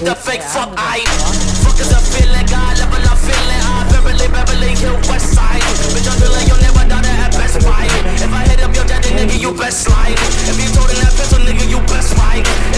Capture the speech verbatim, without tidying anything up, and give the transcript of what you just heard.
the fake fuck I. Fuck is a feeling, God level up feeling. I Beverly, Beverly Hill, West Side. Bitch, I'm feeling you'll never doubt it at Best Buy. If I hit up your daddy, nigga, you best slide. If you told him that pistol, nigga, you best fight.